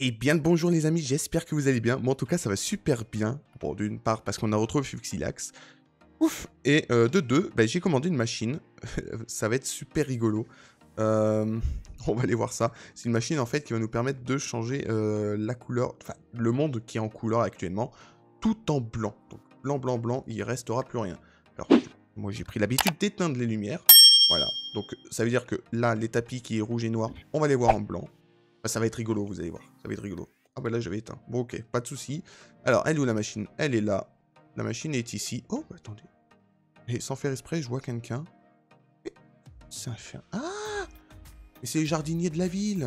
Et bien le bonjour les amis, j'espère que vous allez bien. Moi en tout cas ça va super bien. Bon d'une part parce qu'on a retrouvé Fuxilax. Ouf. Et de deux, bah, j'ai commandé une machine. Ça va être super rigolo. On va aller voir ça. C'est une machine en fait qui va nous permettre de changer la couleur, enfin le monde qui est en couleur actuellement, tout en blanc. Donc blanc, blanc, blanc, il restera plus rien. Alors moi j'ai pris l'habitude d'éteindre les lumières. Voilà. Donc ça veut dire que là les tapis qui est rouge et noir, on va les voir en blanc. Bah, ça va être rigolo, vous allez voir. Ça va être rigolo. Ah bah là, j'avais éteint. Bon, ok, pas de souci. Alors, elle est où la machine? Elle est là. La machine est ici. Oh, bah, attendez. Et sans faire exprès, je vois quelqu'un. C'est un chien. Ah! Mais c'est le jardinier de la ville.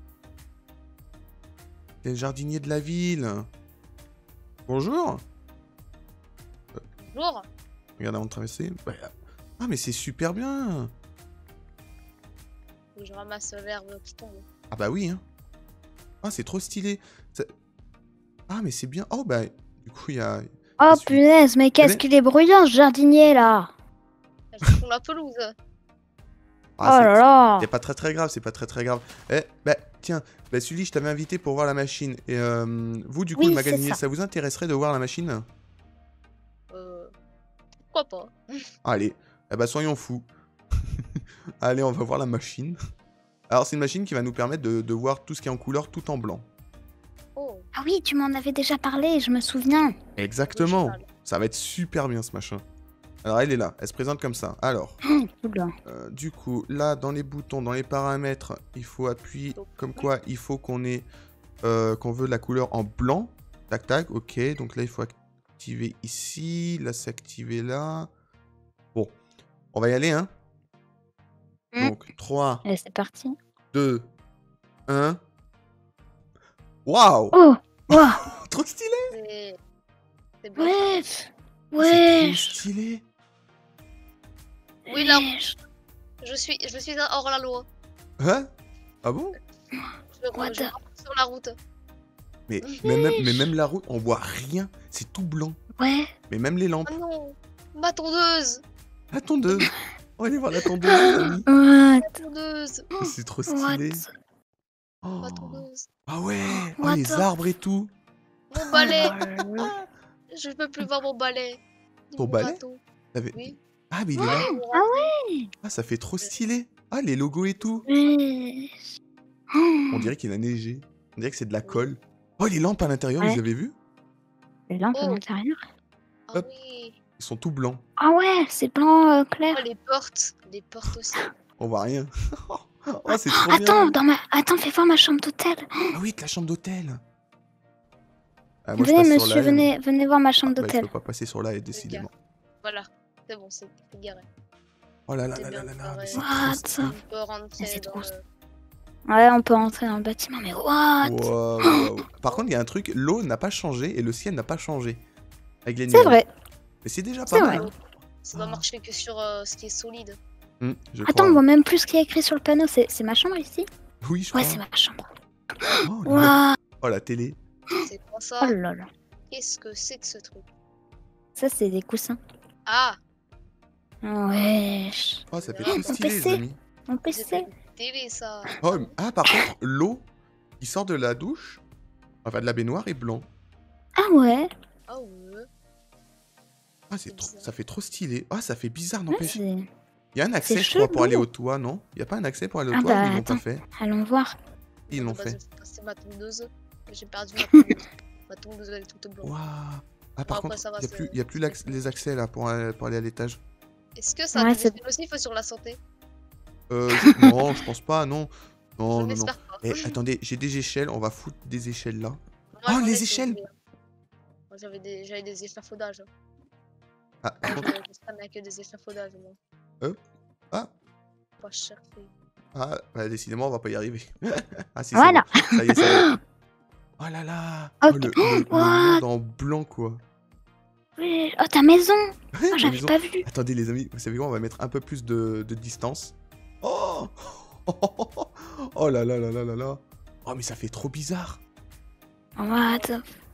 C'est le jardinier de la ville. Bonjour. Bonjour. Regardez avant de traverser. Bah, ah, mais c'est super bien. Faut que je ramasse l'herbe qui tombe. Ah bah oui, hein. Ah, c'est trop stylé. Ah, mais c'est bien. Oh, bah, du coup, il y a... Oh punaise, mais qu'est-ce qu'il est bruyant ce jardinier là. Elles font la pelouse. Ah, oh là là. c'est pas très grave, c'est pas très grave. Eh, bah, tiens, bah, Sully, je t'avais invité pour voir la machine. Et vous, du coup, Oui, le c'est magasinier, ça. ça vous intéresserait de voir la machine? Pourquoi pas? Allez, eh bah, soyons fous. Allez, on va voir la machine. Alors, c'est une machine qui va nous permettre de voir tout ce qui est en couleur, tout en blanc. Oh. Ah oui, tu m'en avais déjà parlé, je me souviens. Exactement. Original. Ça va être super bien, ce machin. Alors, elle est là, elle se présente comme ça. Alors, Oula. du coup, là, dans les boutons, dans les paramètres, il faut appuyer comme quoi il faut qu'on ait... qu'on veut la couleur en blanc. Tac, tac, ok. Donc là, il faut activer ici. Là, c'est activé là. Bon, on va y aller, hein. Donc, 3, Allez, c'est parti. 2, 1. Waouh. Oh, wow. Trop stylé. C'est bon. Ouais. C'est Ouais. trop stylé. Oui, là, je suis un hors-la-loi. Hein? Ah bon? Je What the- rentre sur la route. mais même la route, on voit rien. C'est tout blanc. Ouais. Mais même les lampes. Oh non, ma tondeuse. La tondeuse. On va aller voir la tondeuse, les amis. What? Ma tondeuse. C'est trop What? stylé. Oh. Ma tondeuse. Ah ouais. Oh, What les the- arbres et tout. Mon balai. Oh là là. Je peux plus voir mon balai. Ton Mon balai? râteau. T'avais- Oui. Ah, mais il est là. Mon Ah râteau. Ah, ça fait trop stylé. Ah, les logos et tout. Ouais. On dirait qu'il a neigé. On dirait que c'est de la colle. Oh, les lampes à l'intérieur, Ouais. vous avez vu? Les lampes à Oh. l'intérieur. Ah Hop. oui. Ils sont tout blancs. Ah ouais, c'est blanc clair. Oh, les portes. Les portes aussi. On voit rien. Oh, c'est trop Attends, bien. Attends, fais voir ma chambre d'hôtel. Ah oui, de la chambre d'hôtel. Ah, moi, je Venez, passe sur monsieur, la haie. venez voir ma chambre Ah, bah, je d'hôtel. peux pas passer sur la haie, décidément. Voilà. C'est bon, c'est garé. Oh là là C'est là bien là là là. préparé. Mais c'est trop What? stylé. On peut rentrer C'est dans trop le... Ouais, on peut rentrer dans le bâtiment, mais what? Wow, wow. Par contre, il y a un truc, l'eau n'a pas changé et le ciel n'a pas changé. Avec les C'est nuages. vrai. Mais c'est déjà C'est pas mal. vrai. hein. Ça doit marcher que sur ce qui est solide. Je Attends, crois. on voit même plus ce qu'il y a écrit sur le panneau. C'est ma chambre ici? Oui, je Ouais, crois. c'est ma chambre. Oh, Waouh. oh, la télé. C'est quoi ça? Oh là là. Qu'est-ce que c'est que ce truc? Ça, c'est des coussins. Ah! Wesh. Oh, ça fait Mon trop stylé, les PC. amis. Mon C'est PC. une télé ça! Oh, ah, par contre, l'eau qui sort de la douche, enfin de la baignoire, est blanc. Ah ouais. Ah ouais! Ah, C'est trop... bizarre. ça fait trop stylé. Ah, ça fait bizarre, Ouais, n'empêche. c'est- Il y a un accès, je crois, pour chelou. aller au toit, non? Il y a pas un accès pour aller au Ah toit bah, ou ils l'ont pas attends. fait? Allons voir. Ils l'ont Bah, fait. C'est ma tondeuse. J'ai perdu ma tondeuse. Ma tondeuse elle est toute blanche. Waouh. Ah, par après, contre, ça va, il y a plus les accès là pour aller à l'étage. Est-ce que ça a Ouais, des c'est- effets nocifs sur la santé? Non, je pense pas, non. Je Non, non, non. n'espère pas. Eh, attendez, j'ai des échelles, on va foutre des échelles là. Moi, Oh, j'en ai, les c'est échelles! oublié. Moi, j'avais des échafaudages. Ah, par Moi, contre, je spamme avec des échafaudages, moi. ah, Pas chercher. ah, bah, décidément, on va pas y arriver. Ah, si, c'est Voilà. bon. Ça y est, ça y est. Oh là là! Ok. Oh, le What? monde en blanc, quoi. Oui. Oh, ta maison. Oh, La j'avais maison. pas vu. Attendez, les amis, vous savez quoi? On va mettre un peu plus de distance. Oh! Oh là là là là là là! Oh, mais ça fait trop bizarre! What?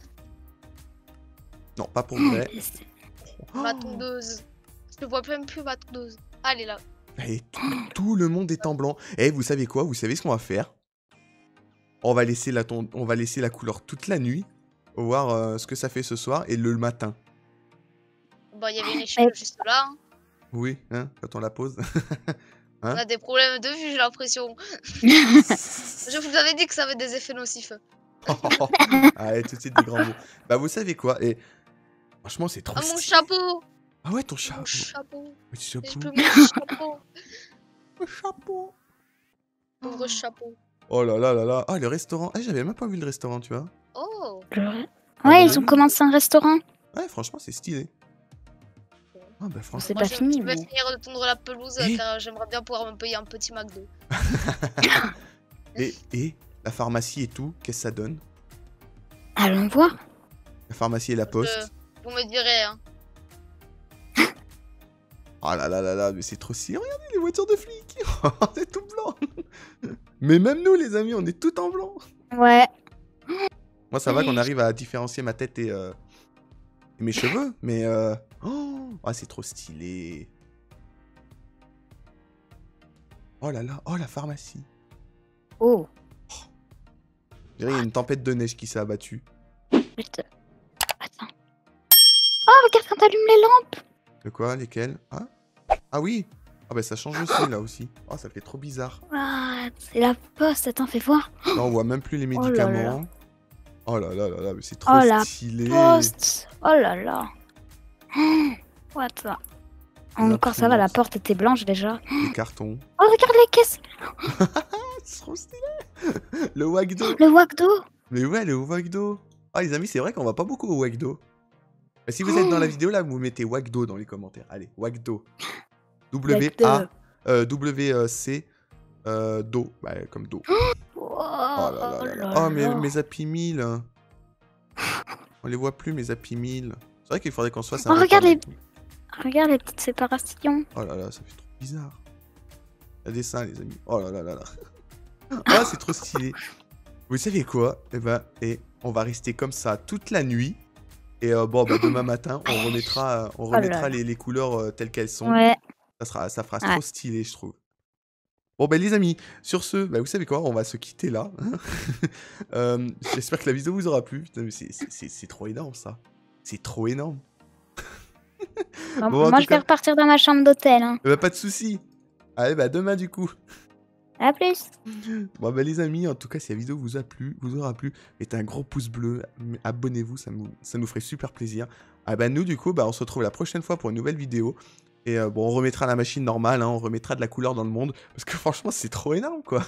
Non, pas pour vrai. Ma tondeuse. Je ne vois même plus ma tondeuse. Ah, elle est là. Et tout le monde est en blanc. Eh, vous savez quoi? Vous savez ce qu'on va faire? On va laisser la couleur toute la nuit. On va voir ce que ça fait ce soir et le matin. Bah, il y avait une échelle juste là. Hein. Oui, hein, quand on la pose. On Hein? a des problèmes de vue, j'ai l'impression. Je vous avais dit que ça avait des effets nocifs. Allez, tout de suite des grands mots. Bah, vous savez quoi? Et franchement, c'est trop Ah, mon stylé. chapeau! Ah ouais, ton Mon chapeau. chapeau! Petit J'ai chapeau. plus mon chapeau! Le chapeau. Pauvre chapeau. Oh là là là là. Ah, le restaurant. Eh, j'avais même pas vu le restaurant, tu vois. Oh! Ouais, ils ont commencé un restaurant. Ouais, franchement, c'est stylé. Ah, bah, franchement. C'est Moi, pas je fini, vais mais... finir de tondre la pelouse Eh. car j'aimerais bien pouvoir me payer un petit McDo. Et la pharmacie et tout, qu'est-ce que ça donne? Allons voir. La pharmacie et la poste. Vous me direz, hein. Oh là là là là, mais c'est trop stylé. Regardez les voitures de flics. C'est tout blanc. Mais même nous, les amis, on est tout en blanc. Ouais. Moi, ça va qu'on arrive à différencier ma tête et mes cheveux, mais oh, c'est trop stylé. Oh là là, oh la pharmacie. Oh. Je dirais, il y a une tempête de neige qui s'est abattue. Putain. Attends. Oh, regarde quand t'allumes les lampes. De quoi? Lesquelles? Ah oui. Ah bah ça change aussi là aussi. Oh, ça fait trop bizarre. Ah, c'est la poste. Attends, fais voir. Là, on voit même plus les Oh là là. médicaments. Oh là là là là, mais c'est trop Oh la stylé. poste. Oh là là. What the... Encore ça va, la imprimantes. porte était blanche déjà. Les cartons. Oh, regarde les caisses. C'est trop stylé. Le Wagdo. Le Wagdo. Mais ouais, le Wagdo. Ah les amis, c'est vrai qu'on va pas beaucoup au Wagdo. Bah, si vous êtes dans la vidéo là, vous mettez Wagdo dans les commentaires. Allez, Wagdo. W-A W-C Do. Bah, comme Do. Oh Oh là là là là. Oh, mes Happy Meal. On les voit plus, mes Happy Meal. C'est vrai qu'il faudrait qu'on se fasse un Oh, regarde repas. Regarde les petites séparations. Oh là là, ça fait trop bizarre. Il y a des seins, les amis. Oh là là là là. Ah, c'est trop stylé. Vous savez quoi? Eh ben, on va rester comme ça toute la nuit. Et bon, bah, demain matin, on remettra là. les couleurs telles qu'elles sont. Ouais. Ça fera trop stylé, je trouve. Bon, bah, les amis, sur ce, bah, vous savez quoi? On va se quitter là. J'espère que la vidéo vous aura plu. Putain, mais c'est trop énorme, ça. C'est trop énorme. Bon, Bon, en moi, tout je vais cas- repartir dans ma chambre d'hôtel. Hein. Bah, pas de soucis. Allez, bah, demain, du coup. À plus. Bon bah les amis, en tout cas si la vidéo vous aura plu, mettez un gros pouce bleu, abonnez-vous, ça nous ferait super plaisir. Ah bah nous du coup, bah on se retrouve la prochaine fois pour une nouvelle vidéo. Et bon on remettra la machine normale, hein, on remettra de la couleur dans le monde. Parce que franchement c'est trop énorme quoi.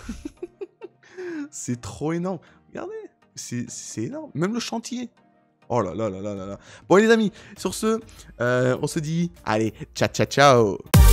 C'est trop énorme. Regardez, c'est énorme. Même le chantier. Oh là là là là là là. Bon les amis, sur ce, on se dit, allez, ciao ciao ciao.